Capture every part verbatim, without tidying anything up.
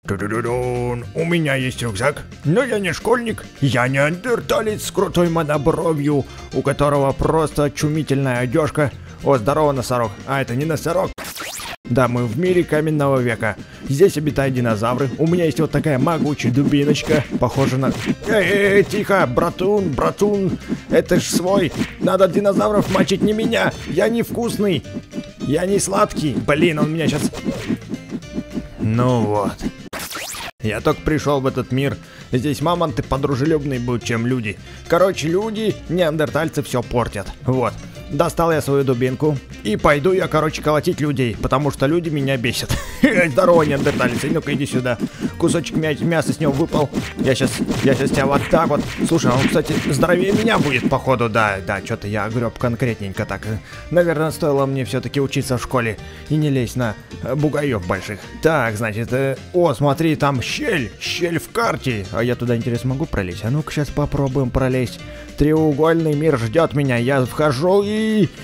Ту-ду-ду-дун. У меня есть рюкзак, но я не школьник. Я неандерталец с крутой монобровью, у которого просто очумительная одежка. О, здорово, носорог. А, это не носорог. Да, мы в мире каменного века. Здесь обитают динозавры. У меня есть вот такая могучая дубиночка, похожа на... Эй, эй, тихо, братун, братун. Это ж свой. Надо динозавров мочить, не меня. Я невкусный. Я не сладкий. Блин, он меня сейчас... Ну вот. Я только пришел в этот мир. Здесь мамонты подружелюбнее будут, чем люди. Короче, люди, неандертальцы все портят. Вот. Достал я свою дубинку и пойду я, короче, колотить людей, потому что люди меня бесят. Здорово, неандерталец, ну-ка иди сюда. Кусочек мя мяса с него выпал. Я сейчас, я сейчас тебя вот так вот. Слушай, он, кстати, здоровее меня будет, походу, да, да, что-то я греб конкретненько так. Наверное, стоило мне все-таки учиться в школе и не лезть на бугаев больших. Так, значит, э, о, смотри, там щель, щель в карте. А я туда, интересно, могу пролезть? А ну-ка, сейчас попробуем пролезть. Треугольный мир ждет меня, я вхожу и...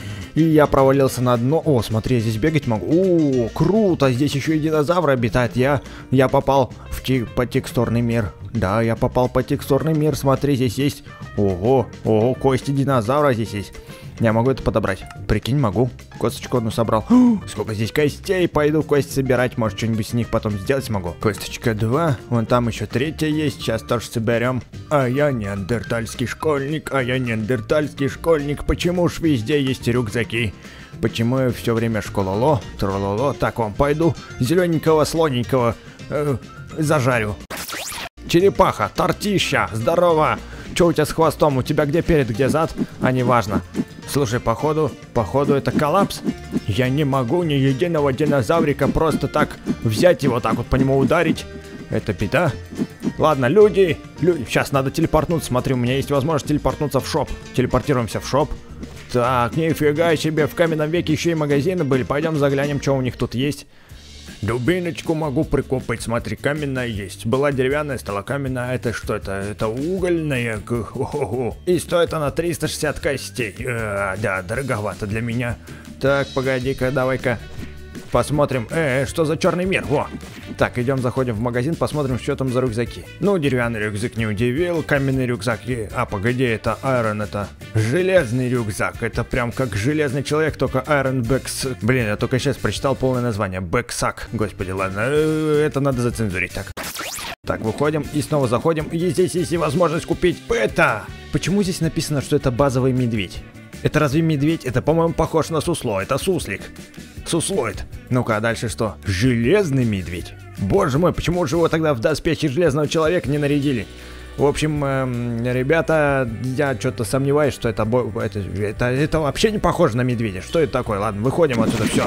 И я провалился на дно. О, смотри, я здесь бегать могу. О, круто, здесь еще и динозавры обитают. Я, я попал в те, по текстурный мир. Да, я попал по текстурный мир. Смотри, здесь есть... Ого, ого, кости динозавра здесь есть. Я могу это подобрать. Прикинь, могу. Косточку одну собрал. О, сколько здесь костей. Пойду кости собирать. Может, что-нибудь с них потом сделать смогу. Косточка два. Вон там еще третья есть. Сейчас тоже соберем. А я неандертальский школьник. А я неандертальский школьник. Почему ж везде есть рюкзаки? Почему я все время школоло, трололо? Так, вам пойду зелененького слоненького э, зажарю. Черепаха, тортища, здорово. Че у тебя с хвостом? У тебя где перед, где зад? А неважно. Слушай, походу, походу это коллапс. Я не могу ни единого динозаврика просто так взять его, так вот по нему ударить. Это беда. Ладно, люди, люди, сейчас надо телепортнуться. Смотри, у меня есть возможность телепортнуться в шоп. Телепортируемся в шоп. Так, нифига себе, в каменном веке еще и магазины были. Пойдем заглянем, что у них тут есть. Дубиночку могу прикопать, смотри, каменная есть. Была деревянная, стала каменная. Это что это? Это угольная. Хо-хо-хо. И стоит она триста шестьдесят костей. Э, да, дороговато для меня. Так, погоди-ка, давай-ка посмотрим. Э, что за черный мир? Во! Так, идем, заходим в магазин, посмотрим, что там за рюкзаки. Ну, деревянный рюкзак не удивил, каменный рюкзак... А, погоди, это Iron, это железный рюкзак. Это прям как железный человек, только Iron Backsack. Блин, я только сейчас прочитал полное название. Backsack. Господи, ладно, это надо зацензурить. Так. Так, выходим и снова заходим. И здесь есть и возможность купить это. Почему здесь написано, что это базовый медведь? Это разве медведь? Это, по-моему, похож на сусло. Это суслик. Суслоид. Ну-ка, а дальше что? Железный медведь. Боже мой, почему же его тогда в доспехи железного человека не нарядили? В общем, эм, ребята, я что-то сомневаюсь, что это, это, это, это вообще не похоже на медведя. Что это такое? Ладно, выходим отсюда, все.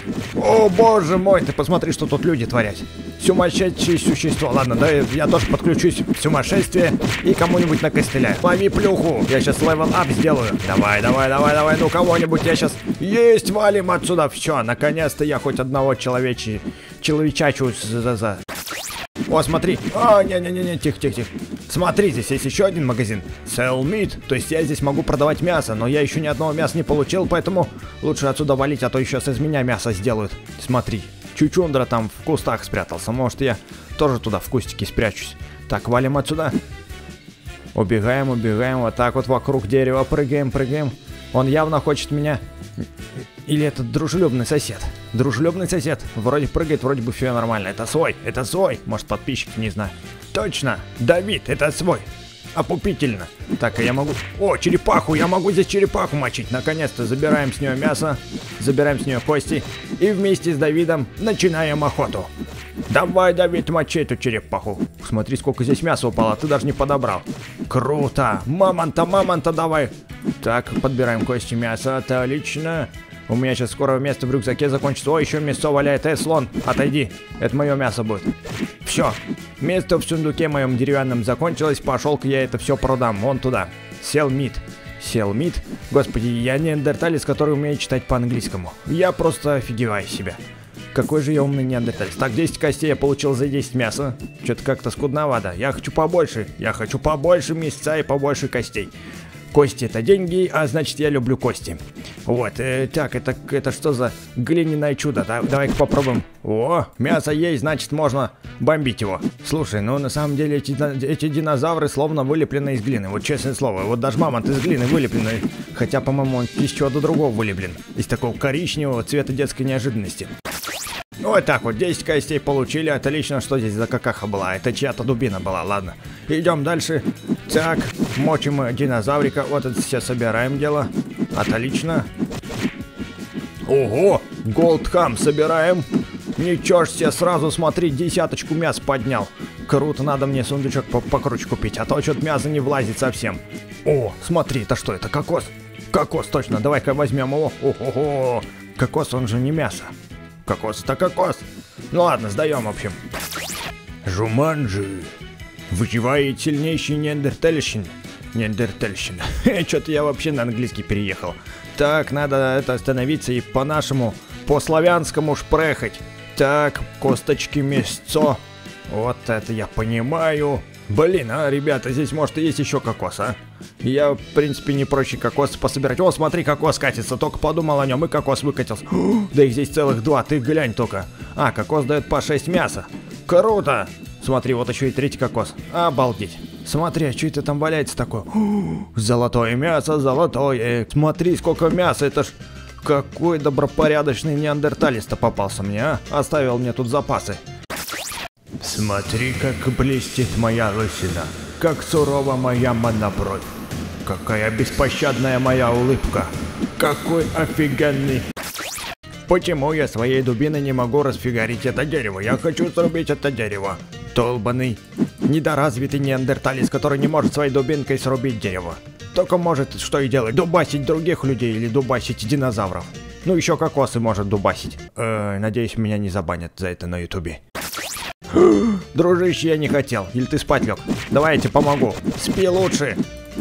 О, боже мой, ты посмотри, что тут люди творят. Сумасшедшие существо. Ладно, да, я тоже подключусь в сумасшествие и кому-нибудь накостыляю. Лови плюху, я сейчас левел ап сделаю. Давай, давай, давай, давай, ну кого-нибудь я сейчас... Есть, валим отсюда, все, наконец-то я хоть одного человечи... человечачу за... за... О, смотри. А, не-не-не, тихо-тихо-тихо. Смотри, здесь есть еще один магазин. Sell meat. То есть я здесь могу продавать мясо, но я еще ни одного мяса не получил, поэтому лучше отсюда валить, а то еще из меня мясо сделают. Смотри, Чучундра там в кустах спрятался. Может, я тоже туда в кустике спрячусь. Так, валим отсюда. Убегаем, убегаем. Вот так вот вокруг дерева прыгаем, прыгаем. Он явно хочет меня... Или это дружелюбный сосед? Дружелюбный сосед. Вроде прыгает, вроде бы все нормально. Это свой, это свой. Может, подписчик, не знаю. Точно, Давид, это свой. Опупительно. Так, а я могу... О, черепаху, я могу здесь черепаху мочить. Наконец-то забираем с нее мясо, забираем с нее кости. И вместе с Давидом начинаем охоту. Давай, Давид, мочи эту черепаху. Смотри, сколько здесь мяса упало, ты даже не подобрал. Круто. Мамонта, мамонта давай. Так, подбираем кости мяса, отлично. У меня сейчас скоро место в рюкзаке закончится. О, еще мясо валяет. Эй, слон, отойди. Это мое мясо будет. Все. Место в сундуке моем деревянном закончилось. Пошел-ка я это все продам. Вон туда. Sell meat. Sell meat. Господи, я неандерталец, который умеет читать по-английскому. Я просто офигеваю себя. Какой же я умный неандерталец. Так, десять костей я получил за десять мяса. Что-то как-то скудновато. Я хочу побольше. Я хочу побольше мяса и побольше костей. Кости это деньги, а значит я люблю кости. Вот, э, так, это, это что за глиняное чудо? Да, давай-ка попробуем. О, мясо есть, значит можно бомбить его. Слушай, ну на самом деле эти, эти динозавры словно вылеплены из глины. Вот честное слово, вот даже мамонт из глины вылепленный. Хотя, по-моему, он из чего-то другого вылеплен. Из такого коричневого цвета детской неожиданности. Вот так вот, десять костей получили, отлично, что здесь за какаха была, это чья-то дубина была, ладно. Идем дальше. Так, мочим динозаврика, вот это все собираем дело, отлично. Ого, голдхам собираем. Ничего ж себе, сразу смотри, десяточку мяса поднял. Круто, надо мне сундучок покруче купить, а то что-то мясо не влазит совсем. О, смотри, это что, это кокос? Кокос, точно, давай-ка возьмем его. Ого, кокос, он же не мясо. Кокос это кокос. Ну ладно, сдаем, в общем. Жуманджи. Выживает сильнейший неандертальщин. Неандертальщин. Что-то я вообще на английский переехал. Так, надо это остановиться и по-нашему, по-славянскому шпрехать. Так, косточки, мясцо. Вот это я понимаю. Блин, а, ребята, здесь может и есть еще кокос, а? Я, в принципе, не проще кокос пособирать. О, смотри, кокос катится. Только подумал о нем, и кокос выкатился. Да их здесь целых два, ты глянь только. А, кокос дает по шесть мяса. Круто! Смотри, вот еще и третий кокос. Обалдеть. Смотри, а что это там валяется такое? Золотое мясо, золотое. Смотри, сколько мяса, это ж... Какой добропорядочный неандерталец-то попался мне, а? Оставил мне тут запасы. Смотри, как блестит моя лысина, как сурова моя монобровь, какая беспощадная моя улыбка, какой офигенный... Почему я своей дубиной не могу расфигарить это дерево? Я хочу срубить это дерево. Долбаный, недоразвитый неандерталец, который не может своей дубинкой срубить дерево. Только может, что и делать, дубасить других людей или дубасить динозавров. Ну еще кокосы может дубасить. Э, надеюсь, меня не забанят за это на ютубе. Дружище, я не хотел. Или ты спать лег? Давай я тебе помогу. Спи лучше.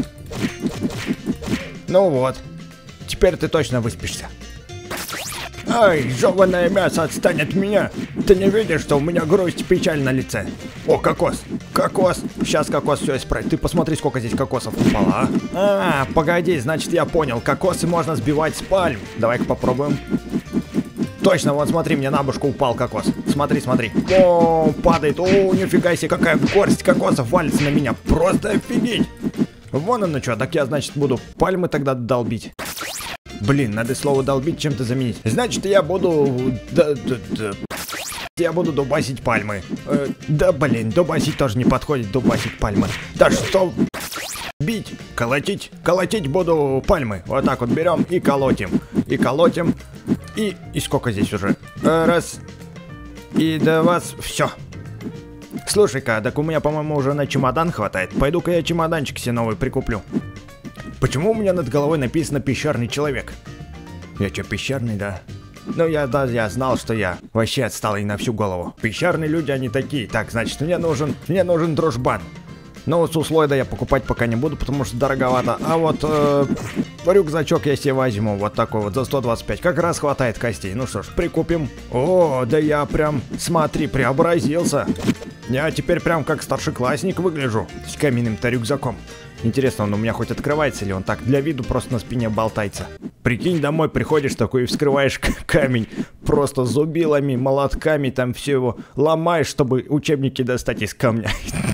Ну вот. Теперь ты точно выспишься. Ай, жёваное мясо, отстань от меня. Ты не видишь, что у меня грусть и печаль на лице? О, кокос. Кокос. Сейчас кокос все исправит. Ты посмотри, сколько здесь кокосов упало, а? А, погоди, значит я понял. Кокосы можно сбивать с пальм. Давай-ка попробуем. Точно, вот смотри, мне на башку упал кокос. Смотри, смотри. О, падает. О, нифига себе, какая горсть кокосов валится на меня. Просто офигеть. Вон оно что, так я, значит, буду пальмы тогда долбить. Блин, надо слово долбить чем-то заменить. Значит, я буду... Да, да, да. Я буду дубасить пальмы. Э, да, блин, дубасить тоже не подходит, дубасить пальмы. Да что... Бить, колотить, колотить буду пальмы. Вот так вот берем и колотим. И колотим. И, и сколько здесь уже? Раз. И до вас. Все. Слушай-ка, так у меня, по-моему, уже на чемодан хватает. Пойду-ка я чемоданчик себе новый прикуплю. Почему у меня над головой написано «пещерный человек»? Я что, пещерный, да? Ну, я, да, я знал, что я вообще отсталый на всю голову. Пещерные люди, они такие. Так, значит, мне нужен, мне нужен дружбан. Но суслойда я покупать пока не буду, потому что дороговато. А вот э, рюкзачок я себе возьму, вот такой вот, за сто двадцать пять. Как раз хватает костей. Ну что ж, прикупим. О, да я прям, смотри, преобразился. Я теперь прям как старшеклассник выгляжу. С каменным-то рюкзаком. Интересно, он у меня хоть открывается или он так для виду просто на спине болтается. Прикинь, домой приходишь такой и вскрываешь камень. Просто зубилами, молотками там все его ломаешь, чтобы учебники достать из камня.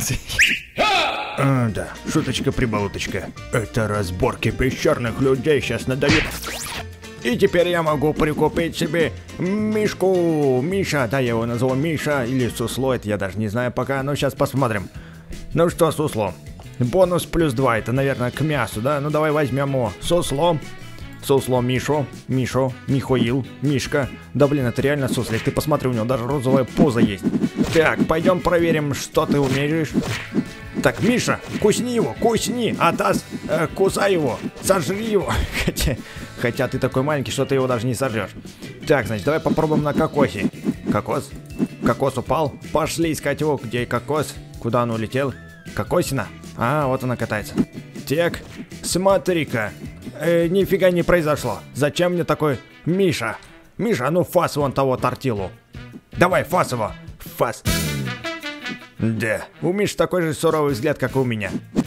А, да, шуточка-прибауточка. Это разборки пещерных людей, сейчас надавит. И теперь я могу прикупить себе Мишку. Миша, да, я его назову Миша или Сусло, это я даже не знаю пока, но сейчас посмотрим. Ну что, Сусло, бонус плюс два, это, наверное, к мясу, да? Ну давай возьмем его. Сусло. Сусло Мишу, Мишу, Михаил, Мишка. Да блин, это реально суслик, ты посмотри, у него даже розовая поза есть. Так, пойдем проверим, что ты умеешь. Так, Миша, кусни его, кусни, Атас, э, кусай его, сожри его. Хотя, хотя ты такой маленький, что ты его даже не сожрешь. Так, значит, давай попробуем на кокосе. Кокос? Кокос упал? Пошли искать его, где кокос? Куда он улетел? Кокосина? А, вот она катается. Так, смотри-ка. Э, нифига не произошло. Зачем мне такой Миша? Миша, а ну фас вон того тортилу. Давай, фас его. Фас. Да, у Миши такой же суровый взгляд, как и у меня.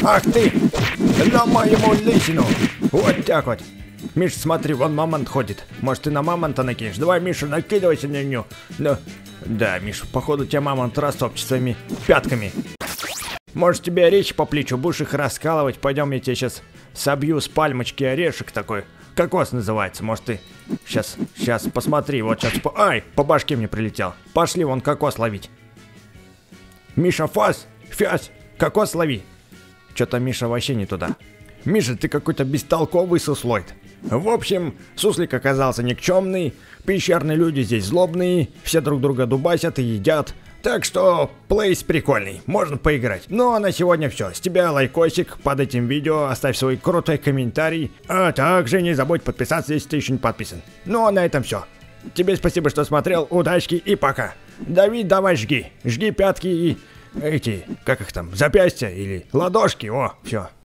Ах ты! Ломай ему лысину! Вот так вот. Миш, смотри, вон мамонт ходит. Может, ты на мамонта накинешь? Давай, Миша, накидывайся на нее. Ну, да, Миша, походу тебя мамонт растопчет своими пятками. Может, тебе речи по плечу, будешь их раскалывать. Пойдем, я тебе сейчас собью с пальмочки орешек такой. Кокос называется, может ты... Сейчас, сейчас, посмотри, вот сейчас... По... Ай, по башке мне прилетел. Пошли вон кокос ловить. Миша, фас, фясь, кокос лови. Что-то Миша вообще не туда. Миша, ты какой-то бестолковый суслойд. В общем, суслик оказался никчемный, пещерные люди здесь злобные, все друг друга дубасят и едят. Так что, плейс прикольный, можно поиграть. Ну а на сегодня все. С тебя лайкосик под этим видео, оставь свой крутой комментарий. А также не забудь подписаться, если ты еще не подписан. Ну а на этом все. Тебе спасибо, что смотрел, удачки и пока. Давид, давай жги, жги пятки и эти, как их там, запястья или ладошки, о, все.